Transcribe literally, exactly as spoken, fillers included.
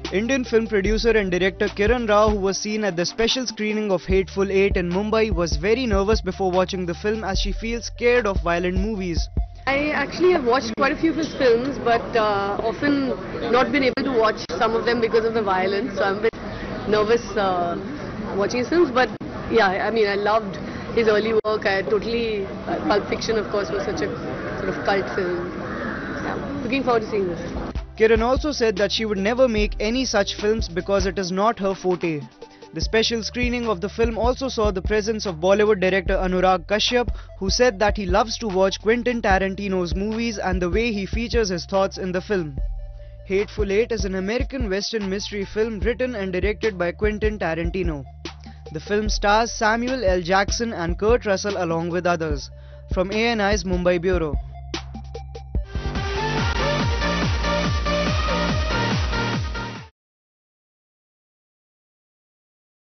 Indian film producer and director Kiran Rao, who was seen at the special screening of Hateful Eight in Mumbai, was very nervous before watching the film as she feels scared of violent movies. I actually have watched quite a few of his films, but uh, often not been able to watch some of them because of the violence. So I'm a bit nervous uh, watching his films. But yeah, I mean, I loved his early work. I totally, uh, Pulp Fiction, of course, was such a sort of cult film. Yeah, looking forward to seeing this. Kiran also said that she would never make any such films because it is not her forte. The special screening of the film also saw the presence of Bollywood director Anurag Kashyap, who said that he loves to watch Quentin Tarantino's movies and the way he features his thoughts in the film. Hateful Eight is an American Western mystery film written and directed by Quentin Tarantino. The film stars Samuel L. Jackson and Kurt Russell along with others. From A N I's Mumbai Bureau.